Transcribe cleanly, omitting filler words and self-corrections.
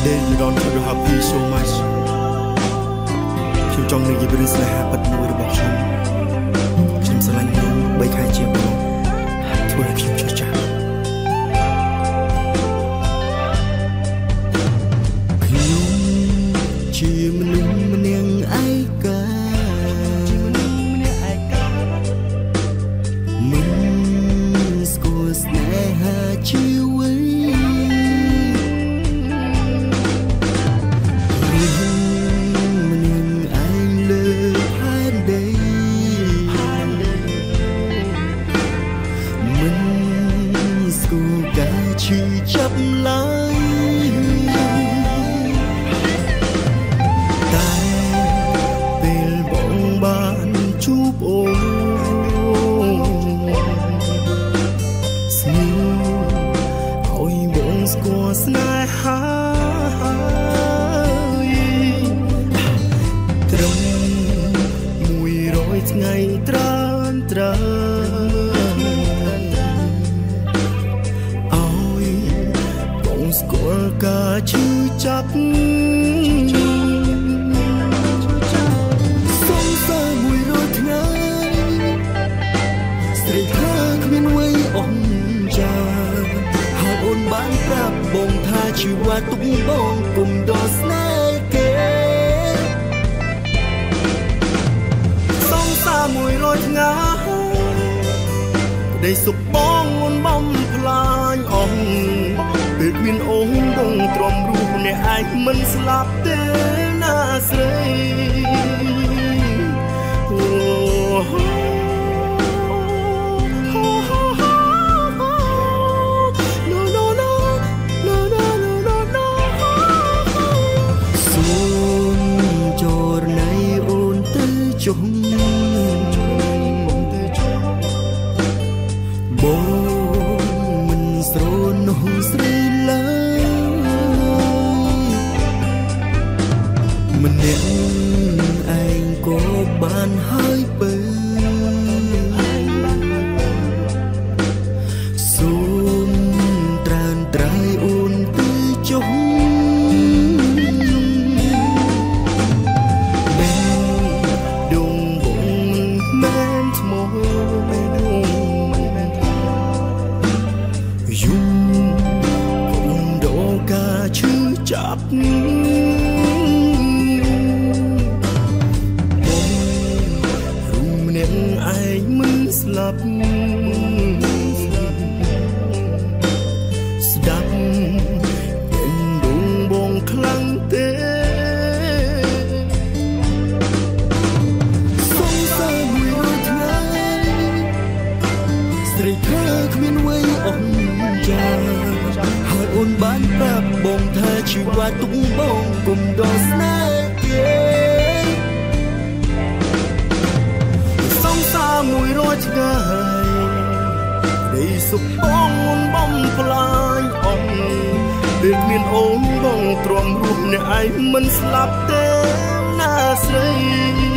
day you don't feel happy so much ខ្ញុំចង់និយាយពីរឿងស្នេហាពិតមួយរបស់ខ្ញុំស្រឡាញ់នឹង3ខែជាងមុនធ្វើឲ្យខ្ញុំឈឺចាប់ខ្ញុំជាមនុស្សម្នាក់ឯកាមិនស្គាល់ស្នេហាជាអ្វីឈឺចាប់ឡើយតែពេលបងបានជួបអូនស្នេហ៍ឲ្យបងស្គាល់ស្នេហាត្រឹម100ថ្ងៃត្រានត្រាស្គាល់ការឈឺចាប់សងសា100ថ្ងៃស្រីថាគ្មានអ្វីអស់ចាហើយអូនបានប្រាប់បងថាជីវិតទុកបងគុំដល់ស្នេហ៍គេសងសា100ថ្ងៃក្តីសុខបងអូនបំផ្លាញអស់ពេលមានអូនបងទ្រាំរស់អ្នកឯងមិនស្លាប់ទេណាស្រីសូមចរណៃអូនទៅចុះបងមិនស្រនោះស្រីម្នាក់ឯងក៏បានហើយបើសូមត្រានត្រៃអូនទៅចុះដងបងមែនថ្មយូកុំដកការឈឺចាប់ឯងមិនស្លាប់ស្ដាប់ទាំងដងបងខ្លាំងទេសងសា100ថ្ងៃស្រីថាគ្មានអ្វីអស់ចាហើយអូនបានប្រាប់បងថាជីវិតទុកបងគុំដល់ស្នេហ៍គេ100ថ្ងៃក្តីសុខបងអូនបំផ្លាញអស់ពេលមានអូនបងទ្រាំរស់អ្នកឯងមិនស្លាប់ទេណាស្រី